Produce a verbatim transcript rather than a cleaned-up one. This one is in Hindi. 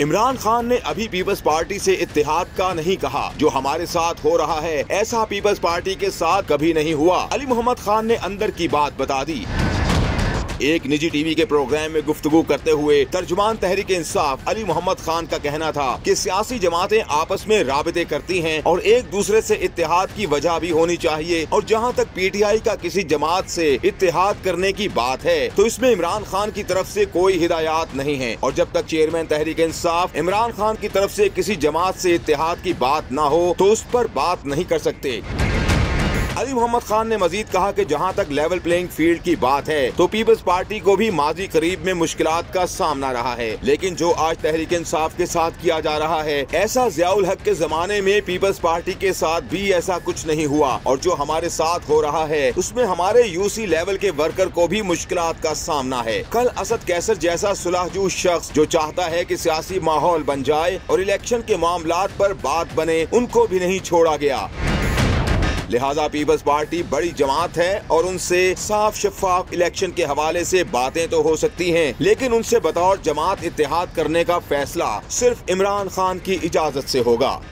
इमरान खान ने अभी पीपल्स पार्टी से इत्तेहाद का नहीं कहा। जो हमारे साथ हो रहा है ऐसा पीपल्स पार्टी के साथ कभी नहीं हुआ। अली मोहम्मद खान ने अंदर की बात बता दी। एक निजी टीवी के प्रोग्राम में गुफ्तगू करते हुए तर्जुमान तहरीक इंसाफ अली मोहम्मद खान का कहना था कि सियासी जमातें आपस में राबते करती हैं और एक दूसरे से इत्तेहाद की वजह भी होनी चाहिए। और जहां तक पीटीआई का किसी जमात से इत्तेहाद करने की बात है तो इसमें इमरान खान की तरफ से कोई हिदायत नहीं है। और जब तक चेयरमैन तहरीक इंसाफ इमरान खान की तरफ से किसी जमात से इत्तेहाद की बात न हो तो उस पर बात नहीं कर सकते। अली मोहम्मद खान ने मजीद कहा कि जहां तक लेवल प्लेइंग फील्ड की बात है तो पीपल्स पार्टी को भी माजी करीब में मुश्किलात का सामना रहा है, लेकिन जो आज तहरीक इंसाफ के साथ किया जा रहा है ऐसा ज़ियाउल हक के जमाने में पीपल्स पार्टी के साथ भी ऐसा कुछ नहीं हुआ। और जो हमारे साथ हो रहा है उसमें हमारे यूसी लेवल के वर्कर को भी मुश्किलात का सामना है। कल असद कैसर जैसा सुलहजू शख्स जो चाहता है कि सियासी माहौल बन जाए और इलेक्शन के मामलात पर बात बने, उनको भी नहीं छोड़ा गया। लिहाजा पीपल्स पार्टी बड़ी जमात है और उनसे साफ शफाफ इलेक्शन के हवाले से बातें तो हो सकती हैं, लेकिन उनसे बतौर जमात इत्तेहाद करने का फैसला सिर्फ इमरान खान की इजाजत से होगा।